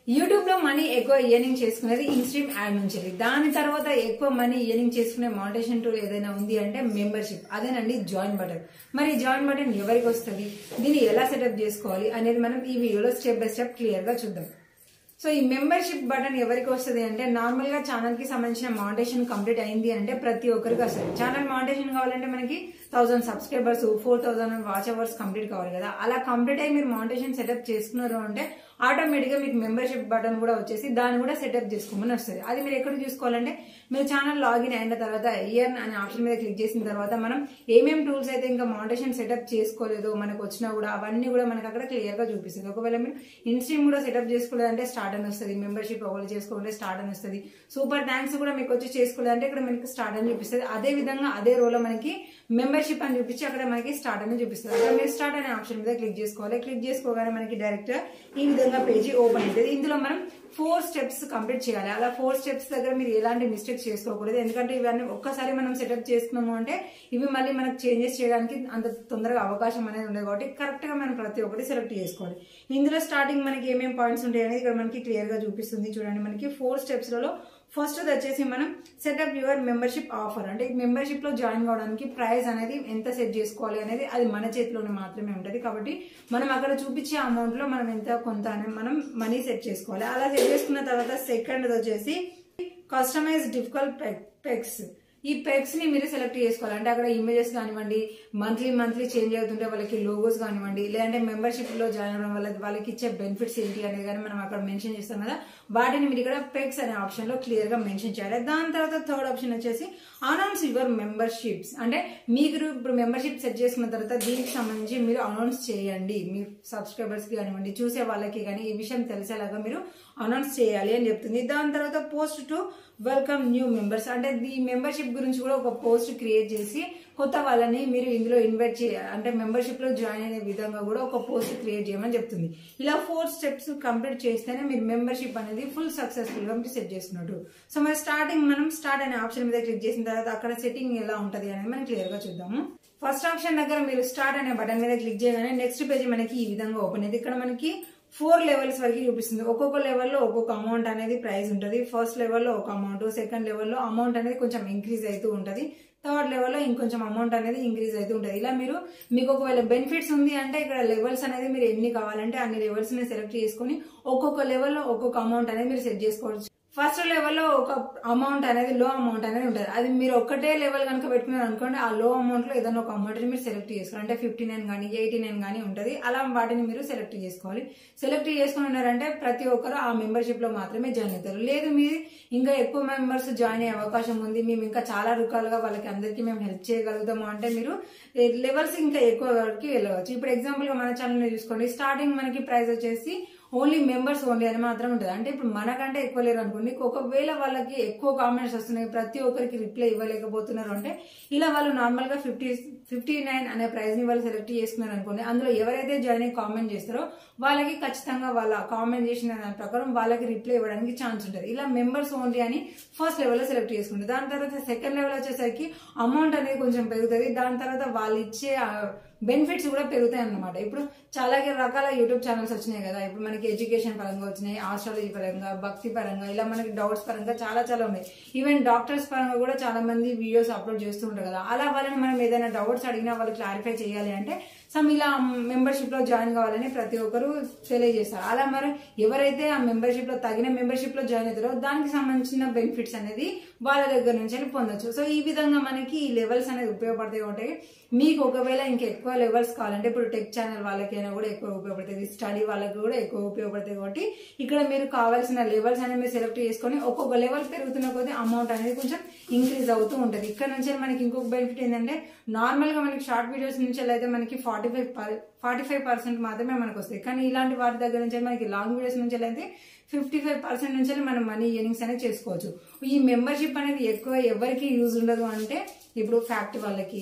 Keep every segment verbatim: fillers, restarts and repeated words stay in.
YouTube లో money ఎక్కువ earning చేసుకునేది ఇన్స్ట్రీమ్ యాడ్ నుంచి. దాని తర్వాత ఎక్కువ మనీ ఎర్నింగ్ చేసుకునే మోటివేషన్ టూల్ ఏదైనా ఉంది అంటే మెంబర్షిప్. అదేనండి జాయిన్ బటన్. మరి జాయిన్ బటన్ ఎవరికి వస్తుంది, దీన్ని ఎలా సెటప్ చేసుకోవాలి అనేది మనం ఈ వీడియోలో స్టెప్ బై స్టెప్ క్లియర్ గా చూద్దాం. సో ఈ మెంబర్షిప్ బటన్ ఎవరికి వస్తుంది అంటే నార్మల్ గా ఛానల్ కి సంబంధించిన మానిటైజేషన్ కంప్లీట్ అయింది అంటే ప్రతి ఒక్కరికి వస్తుంది. ఛానల్ మానిటైజేషన్ కావాలంటే మనకి thousand subscribers four thousand watch hours complete కావాలి కదా. అలా కంప్లీట్ అయ్యి మీరు మానిటైజేషన్ సెటప్ చేసుకున్నారు అంటే ఆటోమేటిక్ గా మీకు మెంబర్షిప్ బటన్ కూడా వచ్చేసి దాన్ని కూడా సెటప్ చేసుకోమని వస్తుంది. అది మీరు ఎక్కడ చూసుకోవాలంటే మీరు ఛానల్ లాగిన్ అయిన తర్వాత ఇయర్ అనే ఆప్షన్ మీద క్లిక్ చేసిన తర్వాత మనం ఏమేమి టూల్స్ అయితే ఇంకా మానిటైజేషన్ సెటప్ చేసుకోలేదో మనకు వచ్చినా కూడా అవన్నీ కూడా మనకు అక్కడ క్లియర్ గా చూపిస్తుంది. ఒకవేళ మీరు ఇన్స్ట్రీమ్ కూడా సెటప్ చేసుకోలేదంటే స్టార్ట్ అని వస్తుంది, మెంబర్షిప్ ఒకవేళ చేసుకోవాలంటే స్టార్ట్ అని వస్తుంది, సూపర్ థ్యాంక్స్ కూడా మీకు వచ్చి చేసుకోలేదంటే ఇక్కడ మనకి స్టార్ట్ అని చూపిస్తుంది. అదే విధంగా అదే రోలో మనకి మెంబర్షిప్ అని చూపించి అక్కడ మనకి స్టార్ట్ అని చూపిస్తుంది. అక్కడ మీరు స్టార్ట్ అనే ఆప్షన్ మీద క్లిక్ చేసుకోవాలి. క్లిక్ చేసుకోగానే మనకి డైరెక్ట్ ఈ విధంగా పేజీ ఓపెన్ అవుతుంది. ఇందులో మనం ఫోర్ స్టెప్స్ కంప్లీట్ చేయాలి. అలా ఫోర్ స్టెప్స్ దగ్గర మీరు ఎలాంటి మిస్టేక్స్ చేసుకోకూడదు. ఎందుకంటే ఇవన్నీ ఒక్కసారి మనం సెటప్ చేసుకున్నాము అంటే ఇవి మళ్ళీ మనకు చేంజెస్ చేయడానికి అంత తొందరగా అవకాశం అనేది ఉండదు. కాబట్టి కరెక్ట్ గా మనం ప్రతి ఒక్కటి సెలెక్ట్ చేసుకోవాలి. ఇందులో స్టార్టింగ్ మనకి ఏమేమి పాయింట్స్ ఉంటాయి అనేది ఇక్కడ మనకి క్లియర్ గా చూపిస్తుంది. చూడండి, మనకి ఫోర్ స్టెప్స్ లలో ఫస్ట్ వచ్చేసి మనం సెటప్ యువర్ మెంబర్షిప్ ఆఫర్. అంటే మెంబర్షిప్ లో జాయిన్ కావడానికి ప్రైస్ అనేది ఎంత సెట్ చేసుకోవాలి అనేది అది మన చేతిలోనే మాత్రమే ఉంటుంది. కాబట్టి మనం అక్కడ చూపించే అమౌంట్ లో మనం ఎంత కొంత మనం మనీ సెట్ చేసుకోవాలి. అలా సెట్ చేసుకున్న తర్వాత సెకండ్ వచ్చేసి కస్టమైజ్ డిఫికల్ట్ పెక్స్. ఈ పెక్స్ ని మీరు సెలెక్ట్ చేసుకోవాలి. అంటే అక్కడ ఇమేజెస్ కానివ్వండి, మంత్లీ మంత్లీ చేంజ్ అవుతుంటే వాళ్ళకి లోగోస్ కానివ్వండి, లేదంటే మెంబర్షిప్ లో జాయిన్ అవ్వడం వల్ల వాళ్ళకి ఇచ్చే బెనిఫిట్స్ ఏంటి అనేది కానీ మనం అక్కడ మెన్షన్ చేస్తాం కదా, వాటిని మీరు ఇక్కడ పెక్స్ అనే ఆప్షన్ లో క్లియర్ గా మెన్షన్ చేయాలి. దాని తర్వాత థర్డ్ ఆప్షన్ వచ్చేసి అనౌన్స్ యువర్ మెంబర్షిప్స్. అంటే మీరు ఇప్పుడు మెంబర్షిప్ సెట్ చేసుకున్న తర్వాత దీనికి సంబంధించి మీరు అనౌన్స్ చేయండి. మీ సబ్స్క్రైబర్స్ కి కానివ్వండి, చూసే వాళ్ళకి కానీ ఈ విషయం తెలిసేలాగా మీరు అనౌన్స్ చేయాలి అని చెప్తుంది. దాని తర్వాత post to welcome new members. అంటే ఈ మెంబర్షిప్ గురించి కూడా ఒక పోస్ట్ క్రియేట్ చేసి కొత్త వాళ్ళని మీరు ఇందులో ఇన్వైట్ చేయాలి. అంటే మెంబర్షిప్ లో జాయిన్ అయ్యే విధంగా కూడా ఒక పోస్ట్ క్రియేట్ చేయమని చెప్తుంది. ఇలా ఫోర్ స్టెప్స్ కంప్లీట్ చేస్తేనే మీరు మెంబర్షిప్ అనేది ఫుల్ సక్సెస్ఫుల్ గా మీరు సెట్ చేసుకున్నట్టు. సో మరి స్టార్టింగ్ మనం స్టార్ట్ అనే ఆప్షన్ మీద క్లిక్ చేసిన తర్వాత అక్కడ సెట్టింగ్ ఎలా ఉంటది అనేది మనం క్లియర్ గా చూద్దాము. ఫస్ట్ ఆప్షన్ దగ్గర మీరు స్టార్ట్ అనే బటన్ మీద క్లిక్ చేయగానే నెక్స్ట్ పేజ్ మనకి ఈ విధంగా ఓపెన్ అయింది. ఇక్కడ మనకి ఫోర్ లెవెల్స్ వరకు చూపిస్తుంది. ఒక్కొక్క లెవెల్లో ఒక్కొక్క అమౌంట్ అనేది ప్రైస్ ఉంటుంది. ఫస్ట్ లెవెల్లో ఒక అమౌంట్, సెకండ్ లెవెల్లో అమౌంట్ అనేది కొంచెం ఇంక్రీజ్ అవుతూ ఉంటుంది, థర్డ్ లెవెల్లో ఇంకొంచెం అమౌంట్ అనేది ఇంక్రీజ్ అవుతూ ఉంటుంది. ఇలా మీరు మీకు ఒకవేళ బెనిఫిట్స్ ఉంది అంటే ఇక్కడ లెవెల్స్ అనేది మీరు ఎన్ని కావాలంటే అన్ని లెవెల్స్ ని సెలెక్ట్ చేసుకుని ఒక్కొక్క లెవెల్లో ఒక్కొక్క అమౌంట్ అనేది మీరు సెట్ చేసుకోవచ్చు. ఫస్ట్ లెవెల్లో ఒక అమౌంట్ అనేది లో అమౌంట్ అనేది ఉంటుంది. అది మీరు ఒక్కటే లెవెల్ కనుక పెట్టుకున్నారు అనుకోండి, ఆ లో అమౌంట్ లో ఏదైనా ఒక అమౌంట్ మీరు సెలెక్ట్ చేసుకోవాలి. అంటే ఫిఫ్టీ నైన్ కానీ ఎయిటీ నైన్ కానీ ఉంటుంది. అలా వాటిని మీరు సెలెక్ట్ చేసుకోవాలి. సెలెక్ట్ చేసుకుని ఉన్నారంటే ప్రతి ఒక్కరు ఆ మెంబర్షిప్ లో మాత్రమే జాయిన్ అవుతారు. లేదు మీరు ఇంకా ఎక్కువ మెంబర్స్ జాయిన్ అయ్యే అవకాశం ఉంది, మేము ఇంకా చాలా రకాలుగా వాళ్ళకి అందరికీ మేము హెల్ప్ చేయగలుగుతాము అంటే మీరు లెవెల్స్ ఇంకా ఎక్కువ వరకు వెళ్ళవచ్చు. ఇప్పుడు ఎగ్జాంపుల్ గా మన ఛానల్ చూసుకోండి, స్టార్టింగ్ మనకి ప్రైస్ వచ్చేసి ఓన్లీ మెంబర్స్ ఓన్లీ అని మాత్రం ఉంటుంది. అంటే ఇప్పుడు మనకంటే ఎక్కువ లేరు అనుకోండి, ఒకవేళ వాళ్ళకి ఎక్కువ కామెంట్స్ వస్తున్నాయి, ప్రతి ఒక్కరికి రిప్లై ఇవ్వలేకపోతున్నారు అంటే ఇలా వాళ్ళు నార్మల్ గా ఫిఫ్టీ ఫిఫ్టీ నైన్ అనే ప్రైస్ ని వాళ్ళు సెలెక్ట్ చేసుకున్నారు అనుకోండి, అందులో ఎవరైతే జాయిన్ అయ్యి కామెంట్ చేస్తారో వాళ్ళకి ఖచ్చితంగా వాళ్ళ కామెంట్ చేసిన దాని ప్రకారం వాళ్ళకి రిప్లై ఇవ్వడానికి ఛాన్స్ ఉంటుంది. ఇలా మెంబర్స్ ఓన్లీ అని ఫస్ట్ లెవెల్ లో సెలెక్ట్ చేసుకుంటారు. దాని తర్వాత సెకండ్ లెవెల్ వచ్చేసరికి అమౌంట్ అనేది కొంచెం పెరుగుతుంది. దాని తర్వాత వాళ్ళు ఇచ్చే బెనిఫిట్స్ కూడా పెరుగుతాయి అన్నమాట. ఇప్పుడు చాలా రకాల యూట్యూబ్ ఛానల్స్ వచ్చినాయి కదా. ఇప్పుడు మనకి ఎడ్యుకేషన్ పరంగా వచ్చినాయి, ఆస్ట్రాలజీ పరంగా, భక్తి పరంగా, ఇలా మనకి డౌట్స్ పరంగా చాలా చాలా ఉన్నాయి. ఈవెన్ డాక్టర్స్ పరంగా కూడా చాలా మంది వీడియోస్ అప్లోడ్ చేస్తూ ఉంటారు కదా. అలా వాళ్ళని మనం ఏదైనా డౌట్స్ అడిగినా వాళ్ళు క్లారిఫై చేయాలి అంటే సమ్ ఇలా మెంబర్షిప్ లో జాయిన్ కావాలని ప్రతి ఒక్కరు తెలియజేస్తారు. అలా మరి ఎవరైతే ఆ మెంబర్షిప్ లో తగిన మెంబర్షిప్ లో జాయిన్ అవుతారో దానికి సంబంధించిన బెనిఫిట్స్ అనేది వాళ్ళ దగ్గర నుంచి పొందొచ్చు. సో ఈ విధంగా మనకి ఈ లెవెల్స్ అనేది ఉపయోగపడతాయి. ఉంటాయి మీకు ఒకవేళ ఇంకా ఎక్కువ లెవెల్స్ కావాలంటే ఇప్పుడు టెక్ ఛానల్ వాళ్ళకైనా కూడా ఎక్కువ ఉపయోగపడుతుంది, స్టడీ వాళ్ళకి కూడా ఎక్కువ ఉపయోగపడుతుంది. కాబట్టి ఇక్కడ మీరు కావాల్సిన లెవెల్స్ అనేది మీరు సెలెక్ట్ చేసుకుని ఒక్కొక్క లెవెల్ పెరుగుతున్న కొద్దీ అమౌంట్ అనేది కొంచెం ఇంక్రీజ్ అవుతూ ఉంటుంది. ఇక్కడ నుంచి మనకి ఇంకొక బెనిఫిట్ ఏంటంటే నార్మల్ గా మనకి షార్ట్ వీడియోస్ నుంచి అయితే మనకి forty five forty five percent మాత్రమే మనకు వస్తాయి. కానీ ఇలాంటి వాటి దగ్గర నుంచి మనకి లాంగ్ వీడియోస్ నుంచి అయితే ఫిఫ్టీ ఫైవ్ పర్సెంట్ నుంచి మనం మనీ ఎర్నింగ్స్ అనేది చేసుకోవచ్చు. ఈ మెంబర్షిప్ అనేది ఎక్కువ ఎవరికి యూజ్ ఉండదు అంటే ఇప్పుడు ఫ్యాక్టరీ వాళ్ళకి,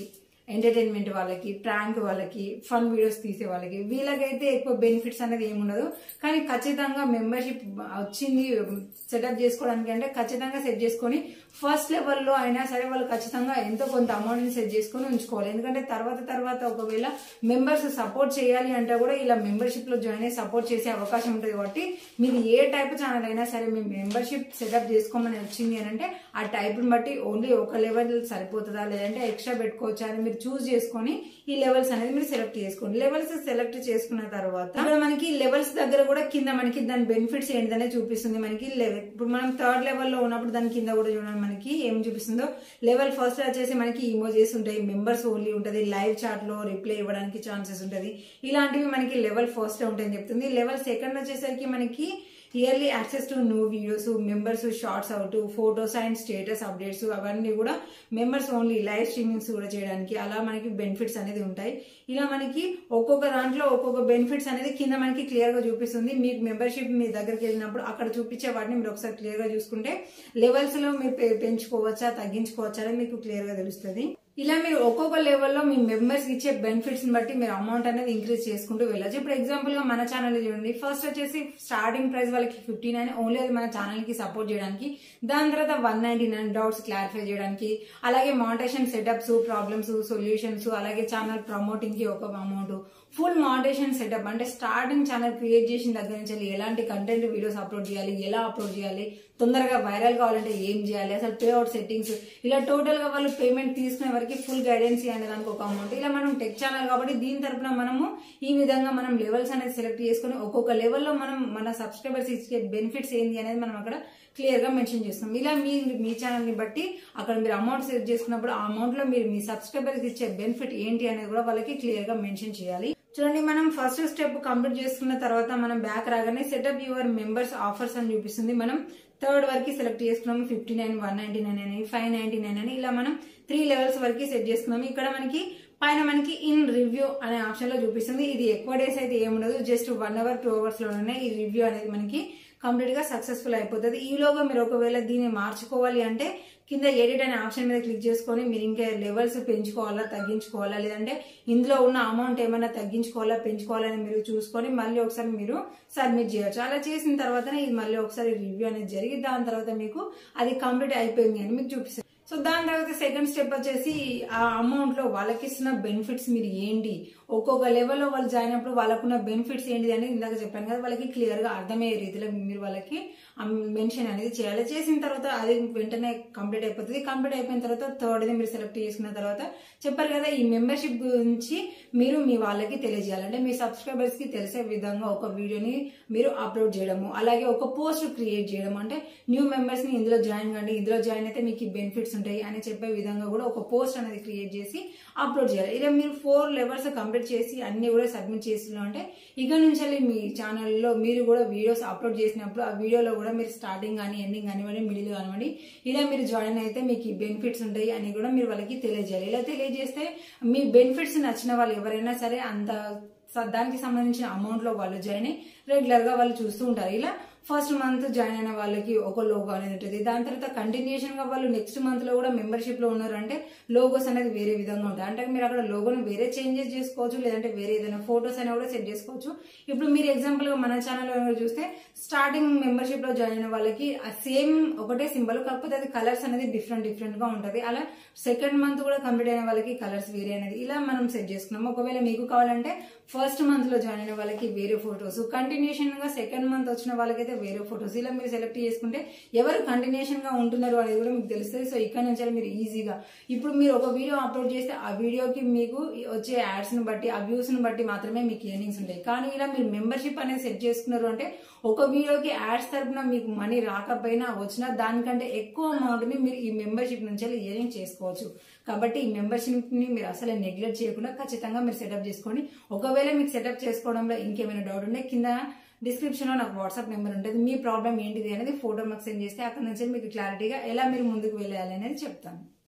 ఎంటర్టైన్మెంట్ వాళ్ళకి, ప్రాంక్ వాళ్ళకి, ఫన్ వీడియోస్ తీసే వాళ్ళకి, వీళ్ళకైతే ఎక్కువ బెనిఫిట్స్ అనేది ఏముండదు. కానీ ఖచ్చితంగా మెంబర్షిప్ వచ్చింది సెటప్ చేసుకోవడానికి అంటే ఖచ్చితంగా సెట్ చేసుకొని ఫస్ట్ లెవెల్లో అయినా సరే వాళ్ళు ఖచ్చితంగా ఎంతో కొంత అమౌంట్ ని సెట్ చేసుకొని ఉంచుకోవాలి. ఎందుకంటే తర్వాత తర్వాత ఒకవేళ మెంబర్స్ సపోర్ట్ చేయాలి అంటే కూడా ఇలా మెంబర్షిప్ లో జాయిన్ అయ్యి సపోర్ట్ చేసే అవకాశం ఉంటుంది. కాబట్టి మీరు ఏ టైప్ ఛానల్ అయినా సరే మీ మెంబర్షిప్ సెటప్ చేసుకోమని వచ్చింది అని అంటే ఆ టైప్ ని బట్టి ఓన్లీ ఒక లెవెల్ సరిపోతుందా లేదంటే ఎక్స్ట్రా పెట్టుకోవచ్చా అని మీరు చూస్ చేసుకొని ఈ లెవెల్స్ అనేది మీరు సెలెక్ట్ చేసుకోండి. లెవెల్స్ సెలెక్ట్ చేసుకున్న తర్వాత ఇక్కడ మనకి లెవెల్స్ దగ్గర కూడా కింద మనకి దాని బెనిఫిట్స్ ఏంటనే చూపిస్తుంది. మనకి లెవెల్ ఇప్పుడు మనం థర్డ్ లెవెల్ లో ఉన్నప్పుడు దాని కింద కూడా చూడండి మనకి ఏం చూపిస్తుందో. లెవెల్ ఫస్ట్ వచ్చేసి మనకి ఇమోజెస్ ఉంటాయి, మెంబర్స్ ఓన్లీ ఉంటుంది, లైవ్ చాట్ లో రిప్లై ఇవ్వడానికి ఛాన్సెస్ ఉంటుంది. ఇలాంటివి మనకి లెవెల్ ఫస్ట్ లో ఉంటాయని చెప్తుంది. లెవెల్ సెకండ్ వచ్చేసరికి మనకి yearly access to new videos, members shorts out, photos and status updates అవన్నీ కూడా మెంబర్స్ ఓన్లీ లైవ్ స్ట్రీమింగ్స్ కూడా చేయడానికి అలా మనకి బెనిఫిట్స్ అనేది ఉంటాయి. ఇలా మనకి ఒక్కొక్క దాంట్లో ఒక్కొక్క బెనిఫిట్స్ అనేది కింద మనకి క్లియర్ గా చూపిస్తుంది. మీకు మెంబర్షిప్ మీ దగ్గరికి వెళ్ళినప్పుడు అక్కడ చూపించే వాటిని మీరు ఒకసారి క్లియర్ గా చూసుకుంటే లెవెల్స్ లో మీరు పెంచుకోవచ్చా తగ్గించుకోవచ్చా అనేది మీకు క్లియర్ గా తెలుస్తుంది. ఇలా మీరు ఒక్కొక్క లెవెల్లో మీ మెంబర్స్ ఇచ్చే బెనిఫిట్స్ ని బట్టి మీరు అమౌంట్ అనేది ఇంక్రీజ్ చేసుకుంటూ వెళ్ళచ్చు. ఇప్పుడు ఎగ్జాంపుల్ గా మన ఛానల్ చూడండి, ఫస్ట్ వచ్చేసి స్టార్టింగ్ ప్రైస్ వాళ్ళకి ఫిఫ్టీ నైన్ ఓన్లీ అది మన ఛానల్ కి సపోర్ట్ చేయడానికి. దాని తర్వాత one ninety nine doubts clarify చేయడానికి, అలాగే మానిటైజేషన్ సెటప్స్, ప్రాబ్లమ్స్, సొల్యూషన్స్, అలాగే ఛానల్ ప్రమోటింగ్ కి ఒక అమౌంట్, ఫుల్ మానిటైజేషన్ సెటప్ అంటే స్టార్టింగ్ ఛానల్ క్రియేట్ చేసిన దగ్గర నుంచి ఎలాంటి కంటెంట్ వీడియోస్ అప్లోడ్ చేయాలి, ఎలా అప్లోడ్ చేయాలి, తొందరగా వైరల్ కావాలంటే ఏం చేయాలి, అసలు పే అవుట్ సెట్టింగ్స్, ఇలా టోటల్ గా వాళ్ళు పేమెంట్ తీసుకునే వరకు ఫుల్ గైడెన్స్ అనే దానికి ఒక అమౌంట్. ఇలా మనం టెక్ ఛానల్ కాబట్టి దీని తరపున మనము ఈ విధంగా మనం లెవెల్స్ అనేది సెలెక్ట్ చేసుకుని ఒక్కొక్క లెవెల్లో మనం మన సబ్స్క్రైబర్స్ ఇచ్చే బెనిఫిట్స్ ఏంటి అనేది మనం అక్కడ క్లియర్ గా మెన్షన్ చేస్తాం. ఇలా మీ మీ ఛానల్ ని బట్టి అక్కడ మీరు అమౌంట్ సెట్ చేసుకున్నప్పుడు ఆ అమౌంట్ లో మీరు మీ సబ్స్క్రైబర్స్ ఇచ్చే బెనిఫిట్ ఏంటి అనేది కూడా వాళ్ళకి క్లియర్ గా మెన్షన్ చేయాలి. చూడండి, మనం ఫస్ట్ స్టెప్ కంప్లీట్ చేసుకున్న తర్వాత మనం బ్యాక్ రాగానే సెటప్ యువర్ మెంబర్స్ ఆఫర్స్ అని చూపిస్తుంది. మనం థర్డ్ వరకు సెలెక్ట్ చేసుకున్నాము, fifty nine one ninety nine అని, ఫైవ్ నైన్టీ నైన్ అని, ఇలా మనం త్రీ లెవెల్స్ వరకు సెట్ చేసుకున్నాము. ఇక్కడ మనకి పైన మనకి ఇన్ రివ్యూ అనే ఆప్షన్ లో చూపిస్తుంది. ఇది ఎక్కువ డేస్ అయితే ఏముండదు, just one hour two hours లోనే ఈ రివ్యూ అనేది మనకి కంప్లీట్ గా సక్సెస్ఫుల్ అయిపోతుంది. ఈలోగా మీరు ఒకవేళ దీన్ని మార్చుకోవాలి అంటే కింద ఎడిట్ అనే ఆప్షన్ మీద క్లిక్ చేసుకొని మీరు ఇంకా లెవెల్స్ పెంచుకోవాలా తగ్గించుకోవాలా లేదంటే ఇందులో ఉన్న అమౌంట్ ఏమైనా తగ్గించుకోవాలా పెంచుకోవాలని మీరు చూసుకొని మళ్ళీ ఒకసారి మీరు సబ్మిట్ చేయొచ్చు. అలా చేసిన తర్వాతనే ఇది మళ్ళీ ఒకసారి రివ్యూ అనేది జరిగి దాని తర్వాత మీకు అది కంప్లీట్ అయిపోయింది అని మీకు చూపిస్తుంది. సో దాని తర్వాత సెకండ్ స్టెప్ వచ్చేసి ఆ అమౌంట్ లో వాళ్ళకి ఇస్తున్న బెనిఫిట్స్ మీరు ఏంటి, ఒక్కొక్క లెవెల్లో వాళ్ళు జాయిన్ అయినప్పుడు వాళ్ళకున్న బెనిఫిట్స్ ఏంటి అనేది ఇందాక చెప్పాను కదా, వాళ్ళకి క్లియర్ గా అర్థమయ్యే రీతిలో మీరు వాళ్ళకి మెన్షన్ అనేది చేయాలి. చేసిన తర్వాత అది వెంటనే కంప్లీట్ అయిపోతుంది. కంప్లీట్ అయిపోయిన తర్వాత థర్డ్ ది మీరు సెలెక్ట్ చేసుకున్న తర్వాత చెప్పారు కదా ఈ మెంబర్షిప్ గురించి మీరు మీ వాళ్ళకి తెలియజేయాలంటే మీ సబ్స్క్రైబర్స్ కి తెలిసే విధంగా ఒక వీడియోని మీరు అప్లోడ్ చేయడము, అలాగే ఒక పోస్ట్ క్రియేట్ చేయడం, అంటే న్యూ మెంబర్స్ ని ఇందులో జాయిన్ కండి, ఇందులో జాయిన్ అయితే మీకు బెనిఫిట్స్ ఉంటాయి అని చెప్పే విధంగా కూడా ఒక పోస్ట్ అనేది క్రియేట్ చేసి అప్లోడ్ చేయాలి. ఇలా మీరు ఫోర్ లెవెల్స్ కంప్లీట్ చేసి అన్ని కూడా సబ్మిట్ చేసిన అంటే ఇక నుంచి మీ ఛానల్లో మీరు కూడా వీడియోస్ అప్లోడ్ చేసినప్పుడు ఆ వీడియోలో కూడా మీరు స్టార్టింగ్ కానీ ఎండింగ్ కానివ్వండి మిడిల్ కానివ్వండి ఇలా మీరు జాయిన్ అయితే మీకు ఈ బెనిఫిట్స్ ఉంటాయి అని కూడా మీరు వాళ్ళకి తెలియజేయాలి. ఇలా తెలియజేస్తే మీ బెనిఫిట్స్ నచ్చిన వాళ్ళు ఎవరైనా సరే అంత దానికి సంబంధించిన అమౌంట్ లో వాళ్ళు జాయిన్ అయ్యి రెగ్యులర్ గా వాళ్ళు చూస్తూ ఉంటారు. ఇలా ఫస్ట్ మంత్ జాయిన్ అయిన వాళ్ళకి ఒక లోగో అనేది ఉంటుంది. దాని తర్వాత కంటిన్యూషన్ గా వాళ్ళు నెక్స్ట్ మంత్ లో కూడా మెంబర్షిప్ లో ఉన్నారు అంటే లోగోస్ అనేది వేరే విధంగా ఉంటాయి. అంటే మీరు అక్కడ లోగోని వేరే చేంజెస్ చేసుకోవచ్చు, లేదంటే వేరే ఏదైనా ఫోటోస్ అయినా కూడా సెట్ చేసుకోవచ్చు. ఇప్పుడు మీరు ఎగ్జాంపుల్ గా మన ఛానల్ చూస్తే స్టార్టింగ్ మెంబర్షిప్ లో జాయిన్ అయిన వాళ్ళకి సేమ్ ఒకటే సింబల్, కాకపోతే అది కలర్స్ అనేది డిఫరెంట్ డిఫరెంట్ గా ఉంటుంది. అలా సెకండ్ మంత్ కూడా కంప్లీట్ అయిన వాళ్ళకి కలర్స్ వేరే అనేది ఇలా మనం సెట్ చేసుకున్నాం. ఒకవేళ మీకు కావాలంటే ఫస్ట్ మంత్ లో జాయిన్ అయిన వాళ్ళకి వేరే ఫోటోస్, కంటిన్యూషన్ గా సెకండ్ మంత్ వచ్చిన వాళ్ళకైతే వేరే ఫోటోస్, ఇలా మీరు సెలెక్ట్ చేసుకుంటే ఎవరు కంటిన్యూషన్ గా ఉంటున్నారు అనేది కూడా మీకు తెలుస్తుంది. సో ఇక్కడ నుంచి మీరు ఈజీగా ఇప్పుడు మీరు ఒక వీడియో అప్లోడ్ చేస్తే ఆ వీడియోకి మీకు వచ్చే యాడ్స్ ని బట్టి ఆ వ్యూస్ ని బట్టి మాత్రమే మీకు ఎర్నింగ్స్ ఉంటాయి. కానీ ఇలా మీరు మెంబర్షిప్ అనేది సెట్ చేసుకున్నారు అంటే ఒక వీడియోకి యాడ్స్ తరపున మీకు మనీ రాకపోయినా వచ్చినా దానికంటే ఎక్కువ అమౌంట్ ని మీరు ఈ మెంబర్షిప్ నుంచి ఎర్నింగ్ చేసుకోవచ్చు. కాబట్టి ఈ మెంబర్షిప్ ని మీరు అసలు నెగ్లెక్ట్ చేయకుండా ఖచ్చితంగా మీరు సెటప్ చేసుకోండి. ఒకవేళ మీకు సెటప్ చేసుకోవడంలో ఇంకేమైనా డౌట్ ఉంటే కింద డిస్క్రిప్షన్ లో నాకు వాట్సాప్ నెంబర్ ఉంటుంది. మీ ప్రాబ్లం ఏంటిది అనేది ఫోటో మాకు సెండ్ చేస్తే అక్కడ నుంచి మీకు క్లారిటీగా ఎలా మీరు ముందుకు వెళ్ళాలి అనేది చెప్తాను.